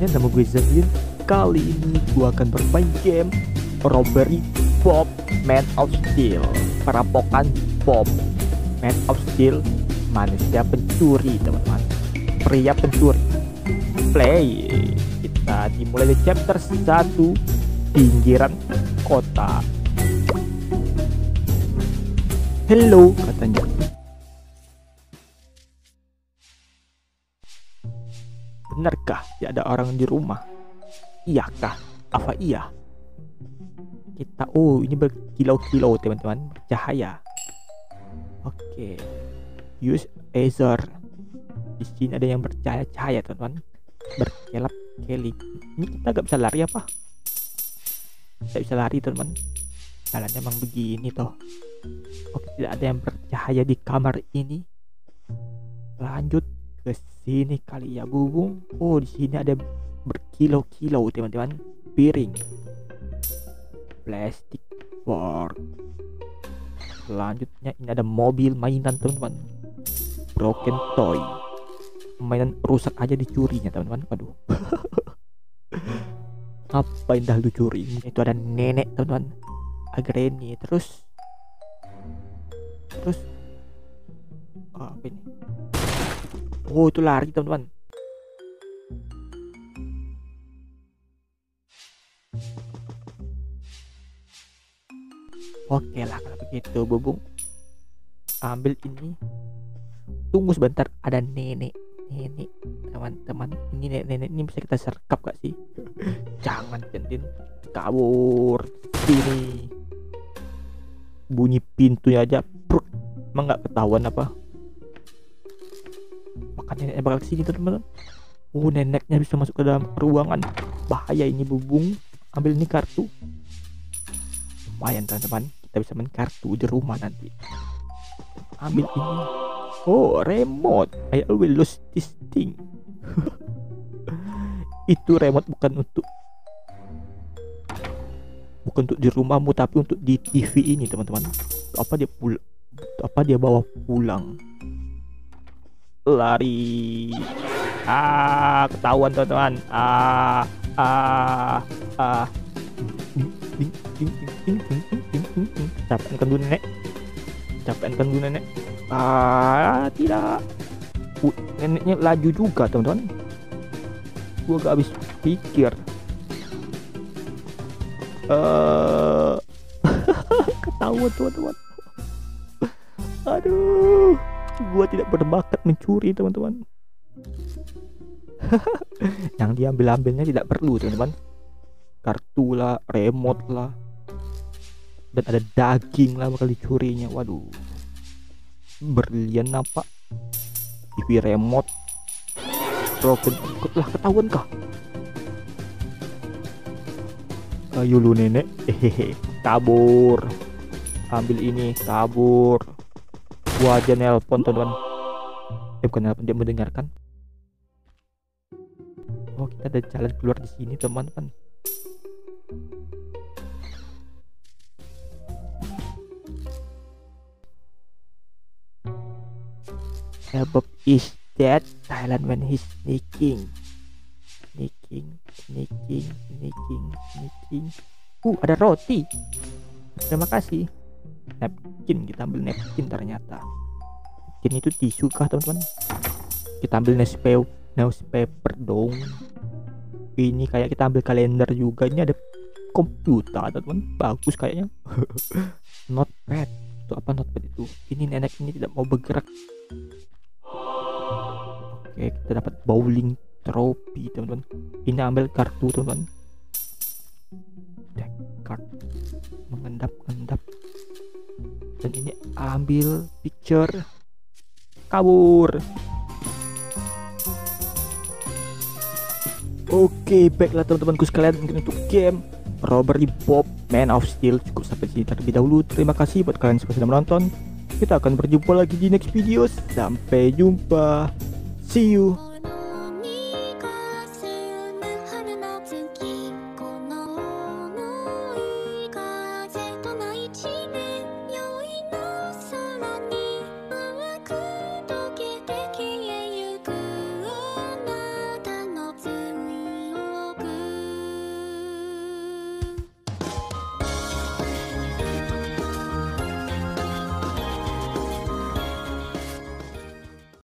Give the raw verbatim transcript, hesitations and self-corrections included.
semuanya, nama gue Zalin. Kali ini gue akan bermain game Robbery Bob Man of Steel. Perampokan Bob Man of Steel, manusia pencuri teman-teman, pria pencuri. Play. Kita dimulai dari chapter satu, pinggiran kota. Hello katanya. Benarkah tidak ada orang di rumah? Iyakah? Apa iya? Kita, oh ini berkilau-kilau teman-teman, bercahaya. Oke, use laser. Di sini ada yang bercahaya-cahaya teman-teman, berkelap-kelip. Ini kita gak bisa lari apa? Tidak bisa lari teman-teman. Jalannya emang begini toh. Oke, tidak ada yang bercahaya di kamar ini. Lanjut ke sini kali ya bubung. Oh, di sini ada berkilau-kilau teman-teman, piring, plastik fork. Selanjutnya ini ada mobil mainan teman-teman, broken toy, mainan rusak aja dicurinya teman-teman. Aduh. Apa yang dah lu curi? Itu ada nenek teman-teman, agreni. Terus terus oh, apa ini? Oh, itu lari teman-teman. Oke lah kalau begitu bubung, ambil ini. Tunggu sebentar, ada nenek nenek teman-teman. Ini nenek-nenek ini bisa kita serkap gak sih? Jangan Centin, kabur sini. Bunyi pintunya aja pruk, emang nggak ketahuan apa? Makanya neneknya bakal kesini teman-teman. Oh, neneknya bisa masuk ke dalam ruangan. Bahaya ini bubung. Ambil ini kartu. Lumayan teman-teman, kita bisa main kartu di rumah nanti. Ambil ini. Oh, remote. I will lose this thing. Itu remote bukan untuk bukan untuk di rumahmu, tapi untuk di T V ini teman-teman. Apa dia pul apa dia bawa pulang? Lari. Ah, ketahuan teman-teman. Ah, ah, ah. Capekkan dulu nenek. Capekkan dulu nenek. Ah, tidak. Uh, neneknya laju juga teman-teman. Gua gak habis pikir. Uh, ketahuan teman-teman. Aduh, gua tidak berbakat mencuri teman-teman. Yang diambil-ambilnya tidak perlu teman-teman. Kartu lah, remote lah, dan ada daging lah bakal dicurinya. Waduh, berlian apa? T V, remote, broken ikut lah, ketahuan kah? Ayo lu nenek, hehehe, kabur. Ambil ini, kabur. Gua aja nelpon teman-teman. Eh, bukan nelpon, dia mendengarkan. Oh, kita ada jalan keluar di sini teman-teman. Bob is dead, silent when he's sneaking. Sneaking, sneaking, sneaking, sneaking. Uh, ada roti. Terima kasih. Napkin, kita ambil napkin ternyata. Napkin itu tisu kah teman-teman? Kita ambil newspaper, newspaper dong. Ini kayak kita ambil kalender juga. Ini ada komputer teman-teman, bagus kayaknya. Notepad. Itu apa notepad itu? Ini nenek ini tidak mau bergerak. Oke, kita dapat bowling trophy teman-teman. Ini ambil kartu teman-teman. Deck card, mengendap-endap. Dan ini ambil picture. Kabur. Oke, baiklah teman-temanku sekalian, mungkin untuk game Robbery Bob Man of Steel cukup sampai sini terlebih dahulu. Terima kasih buat kalian yang sudah menonton. Kita akan berjumpa lagi di next video. Sampai jumpa. See you.